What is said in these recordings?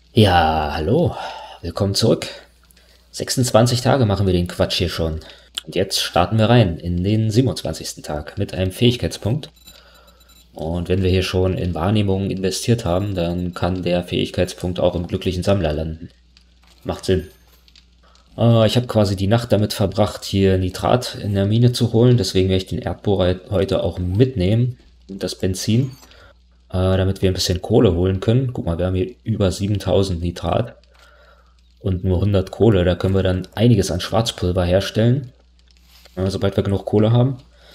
Ja, hallo, willkommen zurück. 26 Tage machen wir den Quatsch hier schon. Und jetzt starten wir rein in den 27. Tag mit einem Fähigkeitspunkt. Und wenn wir hier schon in Wahrnehmung investiert haben, dann kann der Fähigkeitspunkt auch im glücklichen Sammler landen. Macht Sinn. Ich habe quasi die Nacht damit verbracht, hier Nitrat in der Mine zu holen. Deswegen werde ich den Erdbohrer heute auch mitnehmen und das Benzin, damit wir ein bisschen Kohle holen können. Guck mal, wir haben hier über 7000 Nitrat. Und nur 100 Kohle. Da können wir dann einiges an Schwarzpulver herstellen, sobald wir genug Kohle haben.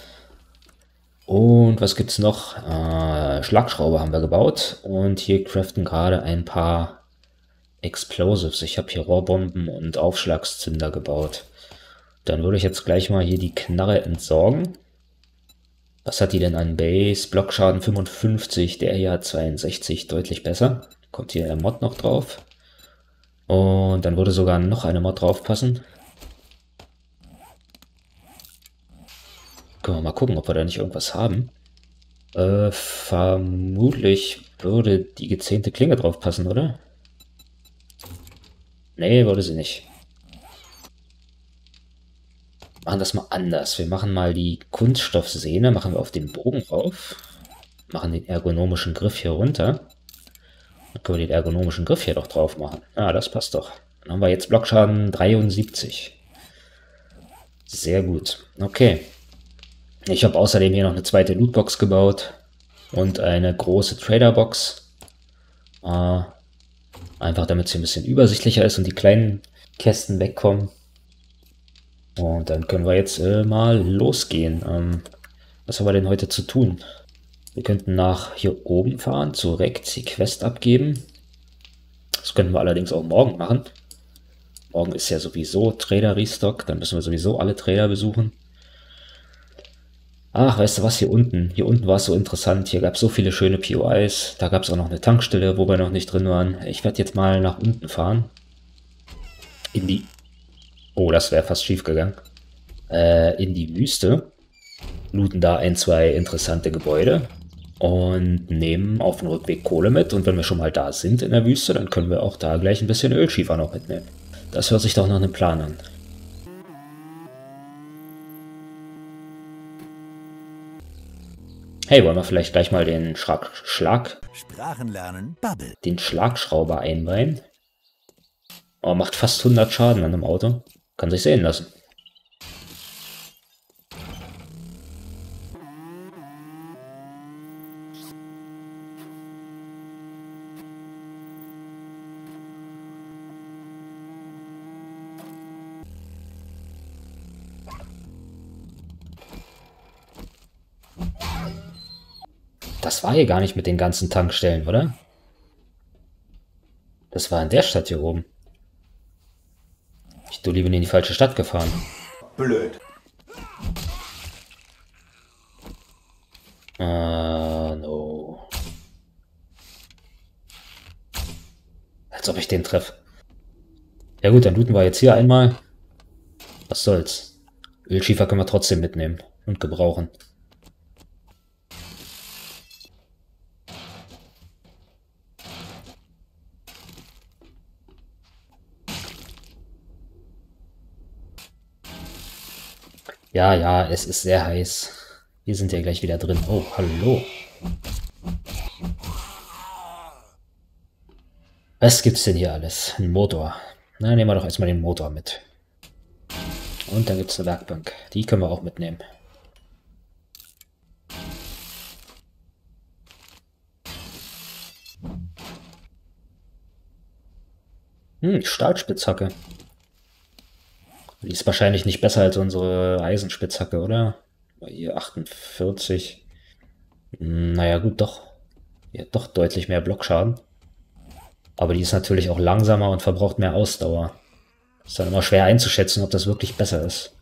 Und was gibt's noch? Schlagschrauber haben wir gebaut. Und hier craften gerade ein paar Explosives. Ich habe hier Rohrbomben und Aufschlagszünder gebaut. Dann würde ich jetzt gleich mal hier die Knarre entsorgen. Was hat die denn an Base? Blockschaden 55, der hier hat 62, deutlich besser. Kommt hier der Mod noch drauf. Und dann würde sogar noch eine Mod draufpassen. Können wir mal gucken, ob wir da nicht irgendwas haben. Vermutlich würde die gezähnte Klinge draufpassen, oder? Nee, würde sie nicht. Machen das mal anders. Wir machen mal die Kunststoffsehne, machen wir auf den Bogen rauf. Machen den ergonomischen Griff hier runter. Dann können wir den ergonomischen Griff hier doch drauf machen. Ah, das passt doch. Dann haben wir jetzt Blockschaden 73. Sehr gut. Okay. Ich habe außerdem hier noch eine zweite Lootbox gebaut und eine große Traderbox. Einfach damit es hier ein bisschen übersichtlicher ist und die kleinen Kästen wegkommen. Und dann können wir jetzt mal losgehen. Was haben wir denn heute zu tun? Wir könnten nach hier oben fahren, zu Rekt die Quest abgeben. Das könnten wir allerdings auch morgen machen. Morgen ist ja sowieso Trader-Restock, dann müssen wir sowieso alle Trader besuchen. Ach, weißt du was, hier unten? Hier unten war es so interessant. Hier gab es so viele schöne POIs. Da gab es auch noch eine Tankstelle, wo wir noch nicht drin waren. Ich werde jetzt mal nach unten fahren. In die... Oh, das wäre fast schief gegangen. In die Wüste. Looten da ein, zwei interessante Gebäude. Und nehmen auf dem Rückweg Kohle mit. Und wenn wir schon mal da sind in der Wüste, dann können wir auch da gleich ein bisschen Ölschiefer noch mitnehmen. Das hört sich doch nach einem Plan an. Hey, wollen wir vielleicht gleich mal den Sprachenlernen Bubble. den Schlagschrauber einweihen? Oh, macht fast 100 Schaden an einem Auto. Kann sich sehen lassen. Das war hier gar nicht mit den ganzen Tankstellen, oder? Das war in der Stadt hier oben. Du lieber in die falsche Stadt gefahren. Blöd. No. Als ob ich den treffe. Ja gut, dann looten wir jetzt hier einmal. Was soll's. Ölschiefer können wir trotzdem mitnehmen und gebrauchen. Ja, ja, es ist sehr heiß. Wir sind ja gleich wieder drin. Oh, hallo. Was gibt's denn hier alles? Ein Motor. Na, nehmen wir doch erstmal den Motor mit. Und dann gibt's eine Werkbank. Die können wir auch mitnehmen. Stahlspitzhacke. Die ist wahrscheinlich nicht besser als unsere Eisenspitzhacke, oder? Hier 48. Naja, gut, doch. Die hat doch deutlich mehr Blockschaden. Aber die ist natürlich auch langsamer und verbraucht mehr Ausdauer. Ist dann immer schwer einzuschätzen, ob das wirklich besser ist.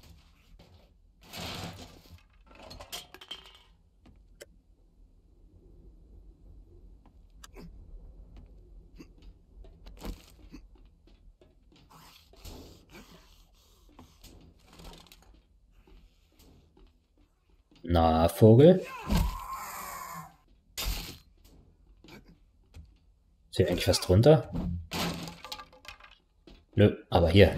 Na, Vogel? Ist hier eigentlich was drunter? Nö, aber hier.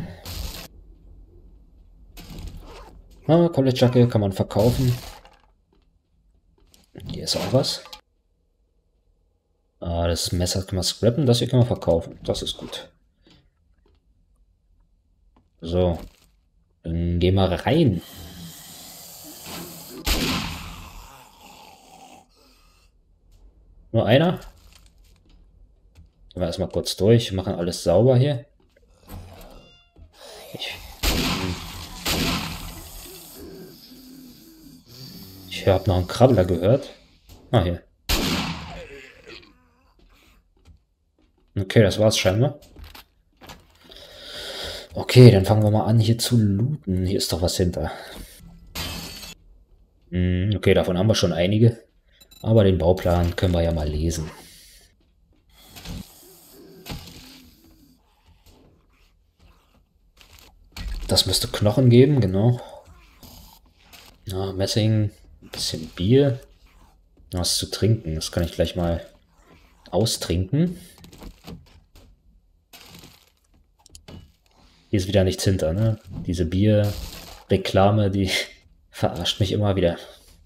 Ah, College-Jacke kann man verkaufen. Hier ist auch was. Ah, das Messer kann man scrappen, das hier kann man verkaufen. Das ist gut. So, dann gehen wir rein. Nur einer? Gehen wir erstmal kurz durch, machen alles sauber hier. Ich habe noch einen Krabbler gehört. Ah, hier. Okay, das war's scheinbar. Okay, dann fangen wir mal an, hier zu looten. Hier ist doch was hinter. Okay, davon haben wir schon einige. Aber den Bauplan können wir ja mal lesen. Das müsste Knochen geben, genau. Ja, Messing, ein bisschen Bier. Was zu trinken, das kann ich gleich mal austrinken. Hier ist wieder nichts hinter, ne? Diese Bierreklame, die verarscht mich immer wieder.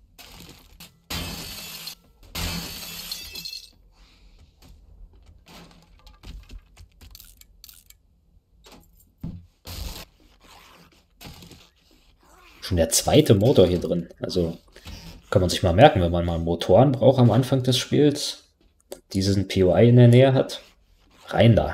Schon der zweite Motor hier drin. Also kann man sich mal merken, wenn man mal Motoren braucht am Anfang des Spiels, diesen POI in der Nähe hat. Rein da.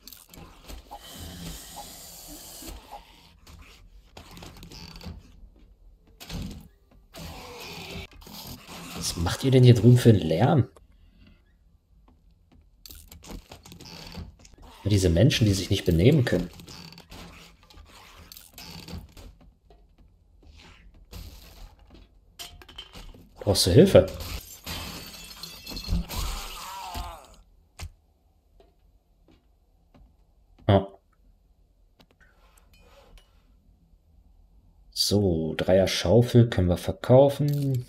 Was macht ihr denn hier drüben für einen Lärm? Diese Menschen, die sich nicht benehmen können. Brauchst du Hilfe? Oh. So, Dreier Schaufel können wir verkaufen.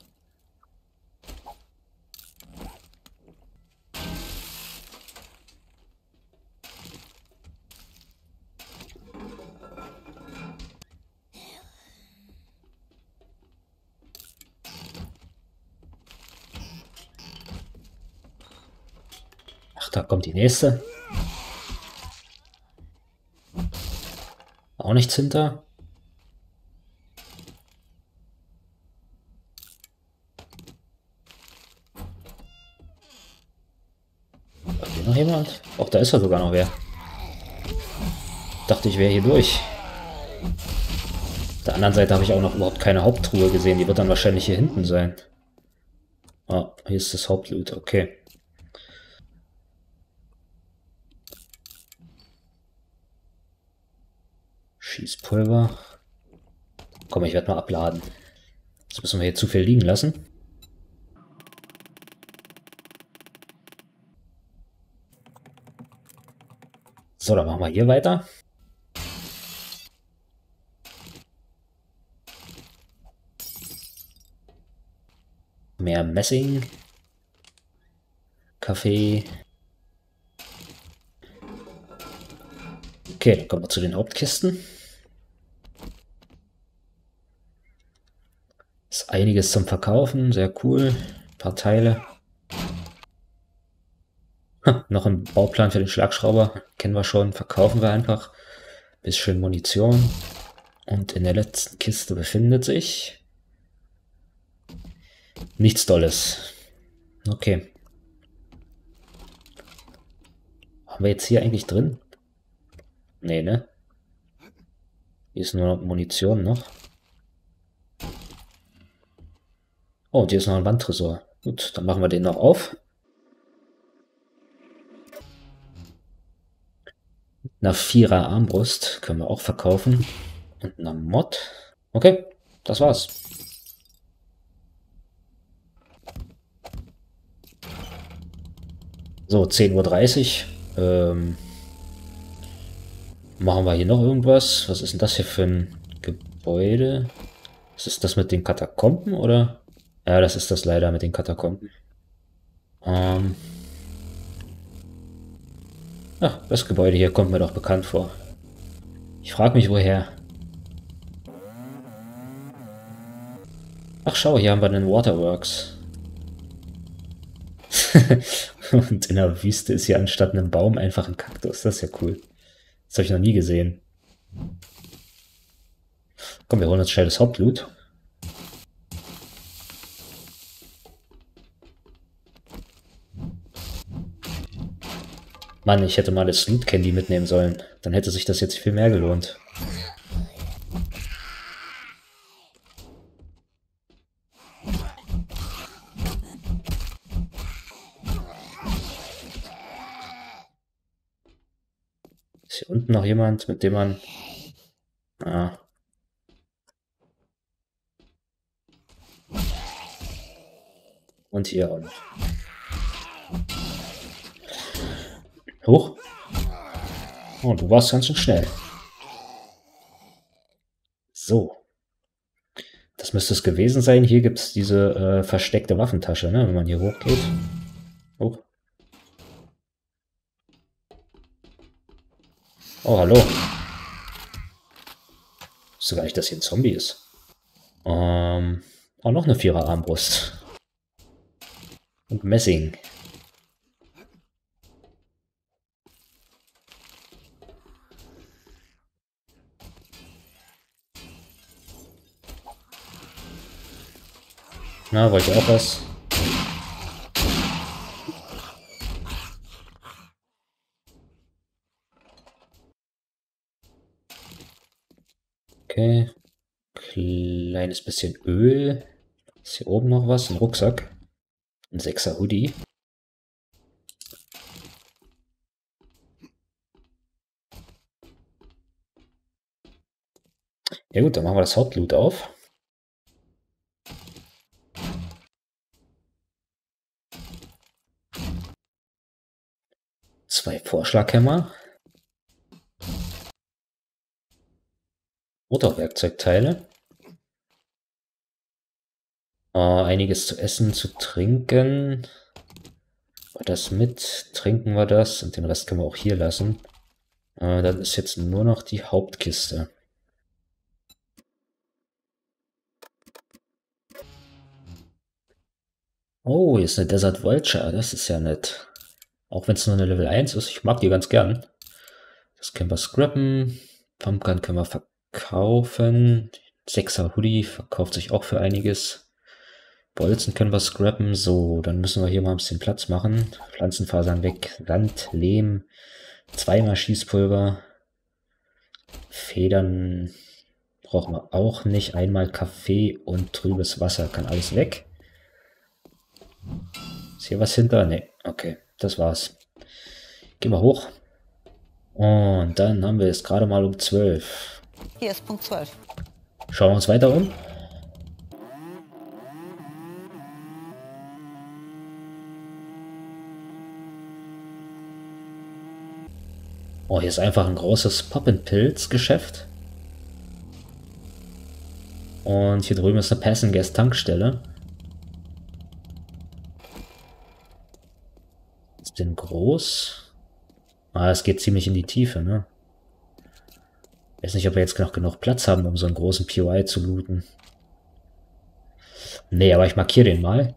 Ach, da kommt die nächste. Auch nichts hinter. Hat hier noch jemand? Auch da ist ja sogar noch wer. Dachte ich wäre hier durch. Auf der anderen Seite habe ich auch noch überhaupt keine Haupttruhe gesehen. Die wird dann wahrscheinlich hier hinten sein. Ah, hier ist das Hauptloot. Okay. Schießpulver. Komm, ich werde mal abladen. Jetzt müssen wir hier zu viel liegen lassen. So, dann machen wir hier weiter. Mehr Messing. Kaffee. Okay, dann kommen wir zu den Hauptkisten. Ist einiges zum Verkaufen, sehr cool. Ein paar Teile. Noch ein Bauplan für den Schlagschrauber. Kennen wir schon, verkaufen wir einfach. Bisschen Munition. Und in der letzten Kiste befindet sich nichts Dolles. Okay. Haben wir jetzt hier eigentlich drin? Nee, ne? Hier ist nur Munition noch. Oh, und hier ist noch ein Wandtresor. Gut, dann machen wir den noch auf. Eine 4er Armbrust können wir auch verkaufen. Und eine Mod. Okay, das war's. So, 10:30 Uhr. Machen wir hier noch irgendwas? Was ist denn das hier für ein Gebäude? Ist das mit den Katakomben, oder? Ja, das ist das leider mit den Katakomben. Ach, das Gebäude hier kommt mir doch bekannt vor. Ich frage mich, woher. Ach, schau, hier haben wir den Waterworks. Und in der Wüste ist hier anstatt einem Baum einfach ein Kaktus. Das ist ja cool. Das habe ich noch nie gesehen. Komm, wir holen uns schnell das Hauptloot. Mann, ich hätte mal das Loot Candy mitnehmen sollen. Dann hätte sich das jetzt viel mehr gelohnt. Ist hier unten noch jemand, mit dem man... Ah. Und hier auch noch. Hoch. Oh, du warst ganz schön schnell. So. Das müsste es gewesen sein. Hier gibt es diese versteckte Waffentasche, ne? Wenn man hier hochgeht. Hoch. Oh, hallo. Ich wusste gar nicht, dass hier ein Zombie ist. Auch noch eine Vierer-Armbrust. Und Messing. Na, wollt ihr auch was? Okay. Kleines bisschen Öl. Ist hier oben noch was? Ein Rucksack. Ein 6er Hoodie. Ja gut, dann machen wir das Hauptloot auf. Zwei Vorschlaghämmer. Motorwerkzeugteile. Einiges zu essen, zu trinken. War das mit? Trinken wir das und den Rest können wir auch hier lassen. Dann ist jetzt nur noch die Hauptkiste. Oh, hier ist eine Desert Vulture. Das ist ja nett. Auch wenn es nur eine Level 1 ist. Ich mag die ganz gern. Das können wir scrappen. Pumpgun können wir verkaufen. 6er Hoodie verkauft sich auch für einiges. Bolzen können wir scrappen. So, dann müssen wir hier mal ein bisschen Platz machen. Pflanzenfasern weg. Sand, Lehm. Zweimal Schießpulver. Federn brauchen wir auch nicht. Einmal Kaffee und trübes Wasser. Kann alles weg. Ist hier was hinter? Ne, okay, das war's. Gehen wir hoch. Und dann haben wir es gerade mal um 12. Hier ist Punkt 12. Schauen wir uns weiter um. Oh, hier ist einfach ein großes Pop-and-Pilz-Geschäft. Und hier drüben ist eine Pass-and-Gas-Tankstelle. Ist denn groß? Ah, es geht ziemlich in die Tiefe, ne? Weiß nicht, ob wir jetzt noch genug Platz haben, um so einen großen POI zu looten. Nee, aber ich markiere den mal.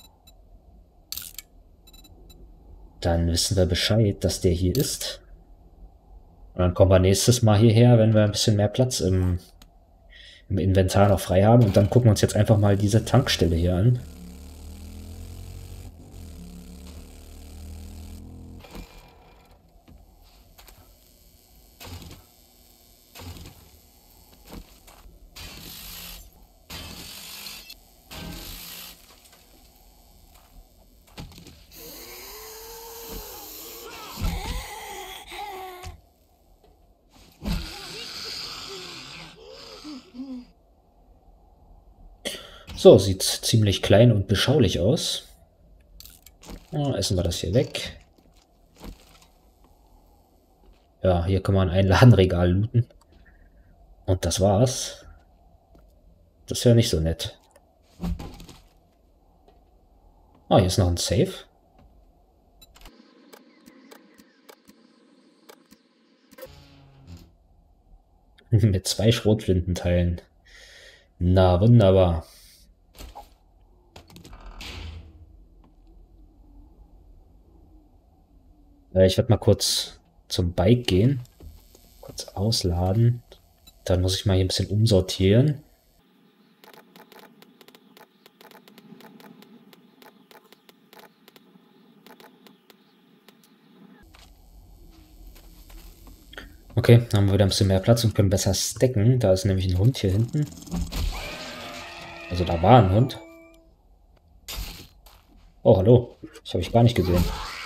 Dann wissen wir Bescheid, dass der hier ist. Und dann kommen wir nächstes Mal hierher, wenn wir ein bisschen mehr Platz im Inventar noch frei haben. Und dann gucken wir uns jetzt einfach mal diese Tankstelle hier an. So, sieht ziemlich klein und beschaulich aus. Essen wir das hier weg. Ja, hier kann man ein Ladenregal looten. Und das war's. Das ist ja nicht so nett. Hier ist noch ein Safe. Mit 2 Schrotflintenteilen. Na, wunderbar. Ich werde mal kurz zum Bike gehen. Kurz ausladen. Dann muss ich mal hier ein bisschen umsortieren. Okay, dann haben wir wieder ein bisschen mehr Platz und können besser stacken. Da ist nämlich ein Hund hier hinten. Also da war ein Hund. Oh, hallo. Das habe ich gar nicht gesehen.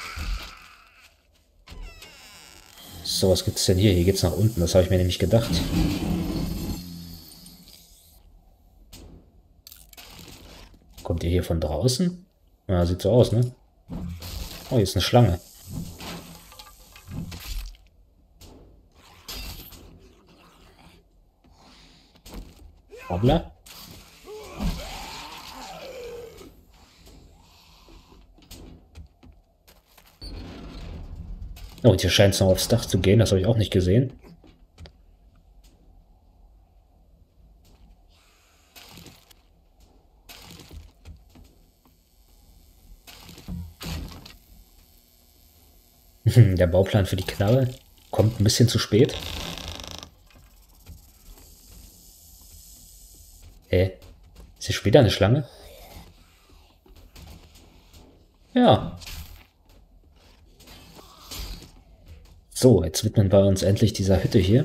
So, was gibt's denn hier? Hier geht's nach unten. Das habe ich mir nämlich gedacht. Kommt ihr hier von draußen? Ja, sieht so aus, ne? Oh, hier ist eine Schlange. Hoppla. Oh, und hier scheint es noch aufs Dach zu gehen. Das habe ich auch nicht gesehen. Der Bauplan für die Knarre kommt ein bisschen zu spät. Ist hier später eine Schlange? Ja. So, jetzt widmen wir uns endlich dieser Hütte hier.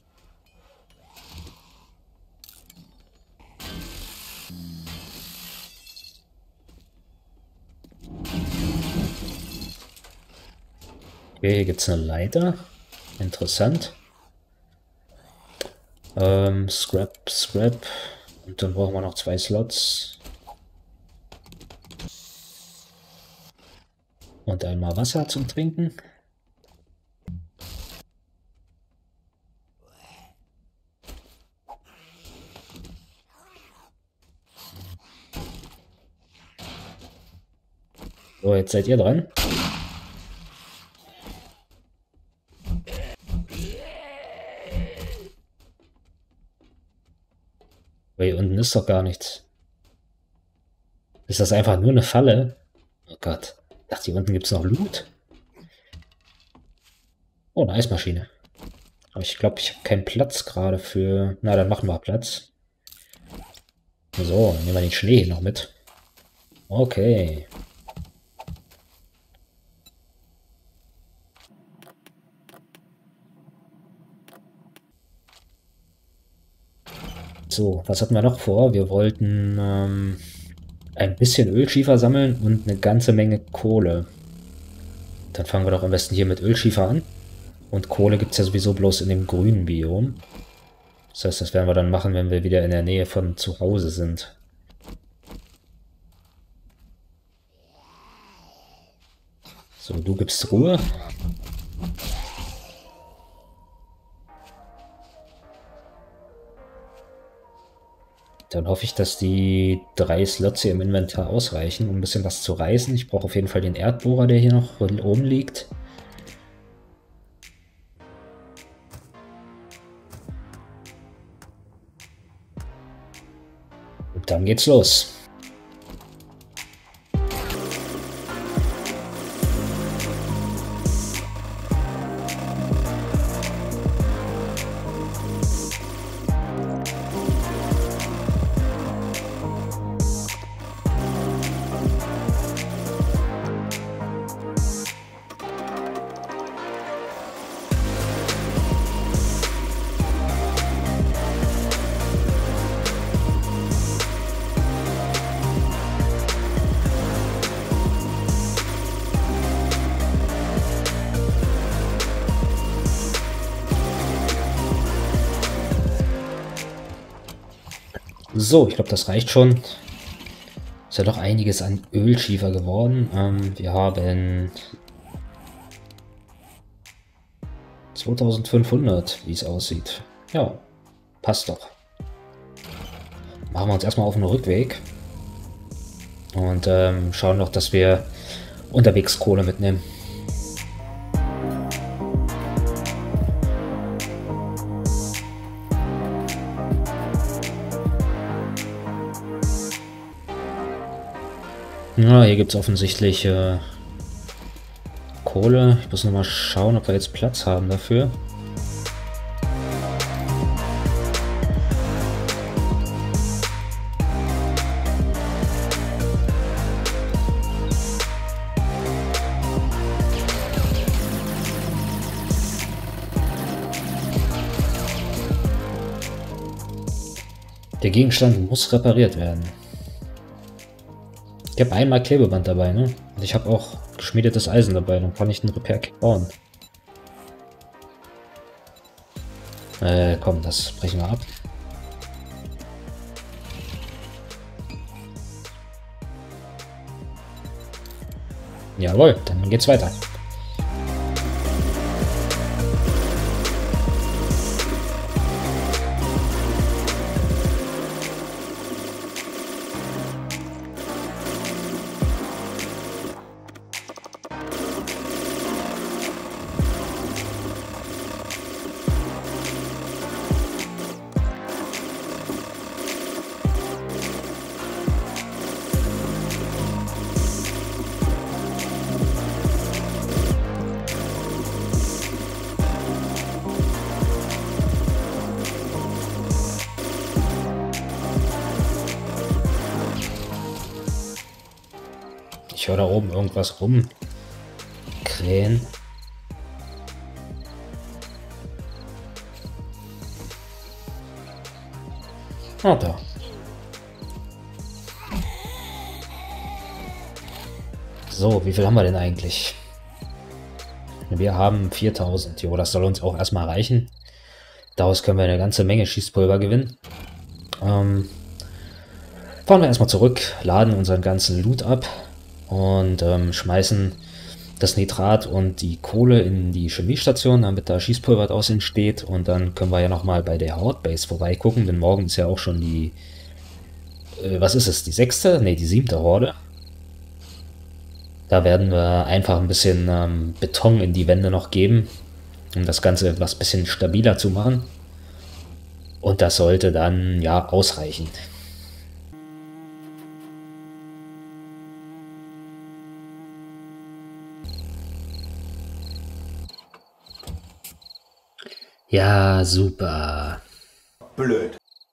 Okay, hier gibt es eine Leiter. Interessant. Scrap. Und dann brauchen wir noch 2 Slots. Und einmal Wasser zum Trinken. So, jetzt seid ihr dran. Aber hier unten ist doch gar nichts. Ist das einfach nur eine Falle? Oh Gott. Ich dachte, hier unten gibt es noch Loot. Oh, eine Eismaschine. Aber ich glaube, ich habe keinen Platz gerade für... Na, dann machen wir Platz. So, dann nehmen wir den Schnee noch mit. Okay. So, was hatten wir noch vor? Wir wollten ein bisschen Ölschiefer sammeln und eine ganze Menge Kohle. Dann fangen wir doch am besten hier mit Ölschiefer an. Und Kohle gibt es ja sowieso bloß in dem grünen Biom. Das heißt, das werden wir dann machen, wenn wir wieder in der Nähe von zu Hause sind. So, du gibst Ruhe. Dann hoffe ich, dass die 3 Slots hier im Inventar ausreichen, um ein bisschen was zu reißen. Ich brauche auf jeden Fall den Erdbohrer, der hier noch oben liegt. Und dann geht's los. So, ich glaube, das reicht schon. Ist ja doch einiges an Ölschiefer geworden. Wir haben 2500, wie es aussieht. Ja, passt doch. Machen wir uns erstmal auf den Rückweg. Und schauen noch, dass wir unterwegs Kohle mitnehmen. Ja, hier gibt es offensichtlich Kohle. Ich muss nochmal schauen, ob wir jetzt Platz haben dafür. Der Gegenstand muss repariert werden. Ich habe einmal Klebeband dabei, ne? Und ich habe auch geschmiedetes Eisen dabei, dann kann ich einen Repair-Kit bauen. Komm, das brechen wir ab. Jawohl, dann geht's weiter. Ich höre da oben irgendwas rumkrähen. Ah, da. So, wie viel haben wir denn eigentlich? Wir haben 4000. Jo, das soll uns auch erstmal reichen. Daraus können wir eine ganze Menge Schießpulver gewinnen. Fahren wir erstmal zurück, laden unseren ganzen Loot ab und schmeißen das Nitrat und die Kohle in die Chemiestation, damit da Schießpulver draus entsteht. Und dann können wir ja nochmal bei der Horde-Base vorbeigucken, denn morgen ist ja auch schon die... was ist es? Die 6.? Ne, die 7. Horde. Da werden wir einfach ein bisschen Beton in die Wände noch geben, um das Ganze etwas bisschen stabiler zu machen. Und das sollte dann ja ausreichen. Ja, super. Blöd.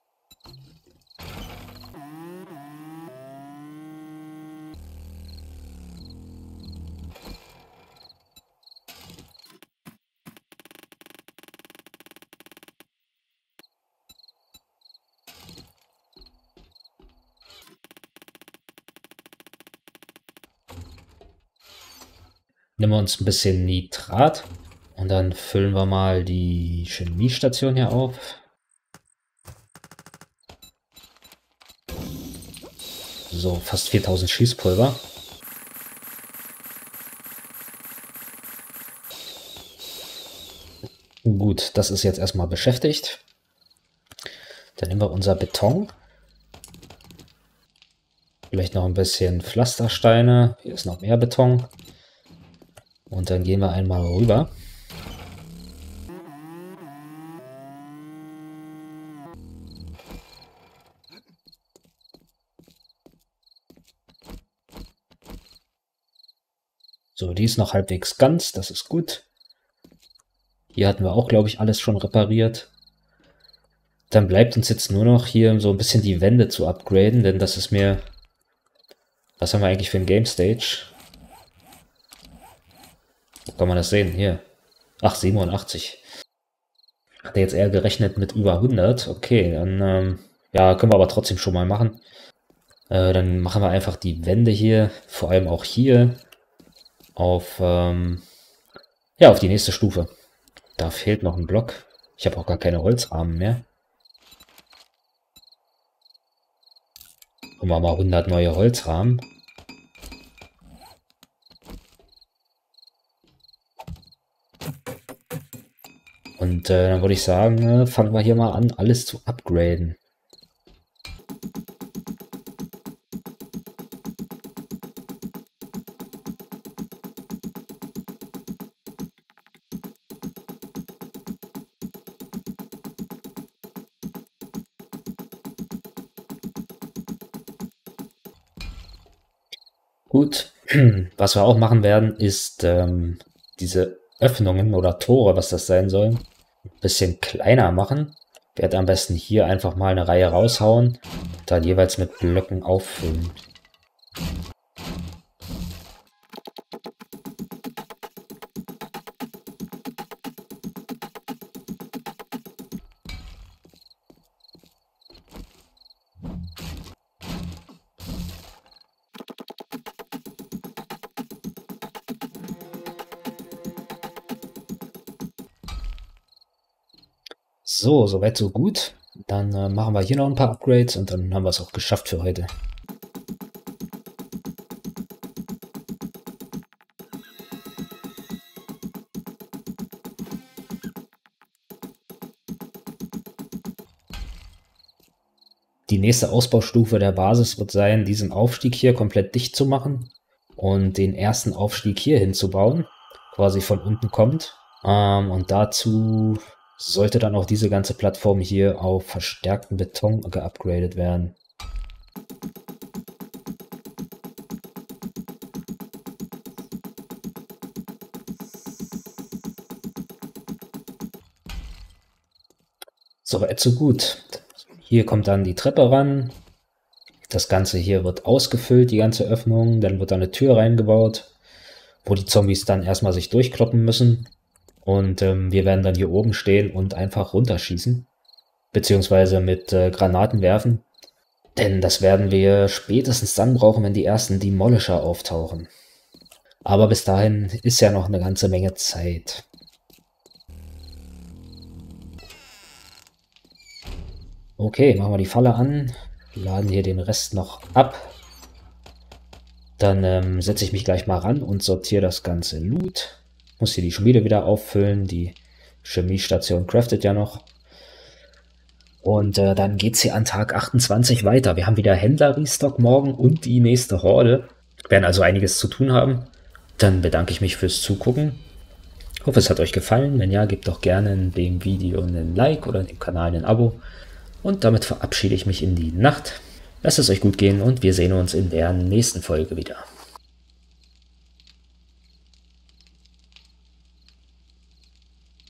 Nehmen wir uns ein bisschen Nitrat und dann füllen wir mal die Chemiestation hier auf. So, fast 4000 Schießpulver. Gut, das ist jetzt erstmal beschäftigt. Dann nehmen wir unser Beton. Vielleicht noch ein bisschen Pflastersteine. Hier ist noch mehr Beton. Und dann gehen wir einmal rüber. So, die ist noch halbwegs ganz, das ist gut. Hier hatten wir auch, glaube ich, alles schon repariert. Dann bleibt uns jetzt nur noch hier so ein bisschen die Wände zu upgraden, denn das ist mir... Was haben wir eigentlich für ein Game Stage? Wo kann man das sehen? Hier. Ach, 87. Hatte jetzt eher gerechnet mit über 100. Okay, dann ja, können wir aber trotzdem schon mal machen. Dann machen wir einfach die Wände hier, vor allem auch hier, auf, ja, auf die nächste Stufe. Da fehlt noch ein Block. Ich habe auch gar keine Holzrahmen mehr. Machen wir mal 100 neue Holzrahmen. Und dann würde ich sagen, fangen wir hier mal an, alles zu upgraden. Gut, was wir auch machen werden, ist diese Öffnungen oder Tore, was das sein soll, ein bisschen kleiner machen. Ich werde am besten hier einfach mal eine Reihe raushauen, dann jeweils mit Blöcken auffüllen. So, soweit so gut. Dann machen wir hier noch ein paar Upgrades und dann haben wir es auch geschafft für heute. Die nächste Ausbaustufe der Basis wird sein, diesen Aufstieg hier komplett dicht zu machen und den ersten Aufstieg hier hinzubauen, quasi von unten kommt. Und dazu sollte dann auch diese ganze Plattform hier auf verstärkten Beton geupgradet werden. Soweit so gut. Hier kommt dann die Treppe ran. Das Ganze hier wird ausgefüllt, die ganze Öffnung. Dann wird da eine Tür reingebaut, wo die Zombies dann erstmal sich durchkloppen müssen. Und wir werden dann hier oben stehen und einfach runterschießen. Beziehungsweise mit Granaten werfen. Denn das werden wir spätestens dann brauchen, wenn die ersten Demolisher auftauchen. Aber bis dahin ist ja noch eine ganze Menge Zeit. Okay, machen wir die Falle an. Laden hier den Rest noch ab. Dann setze ich mich gleich mal ran und sortiere das ganze Loot. Muss hier die Schmiede wieder auffüllen. Die Chemiestation craftet ja noch. Und dann geht es hier an Tag 28 weiter. Wir haben wieder Händler-Restock morgen und die nächste Horde. Werden also einiges zu tun haben. Dann bedanke ich mich fürs Zugucken. Hoffe, es hat euch gefallen. Wenn ja, gebt doch gerne in dem Video einen Like oder dem Kanal ein Abo. Und damit verabschiede ich mich in die Nacht. Lasst es euch gut gehen und wir sehen uns in der nächsten Folge wieder.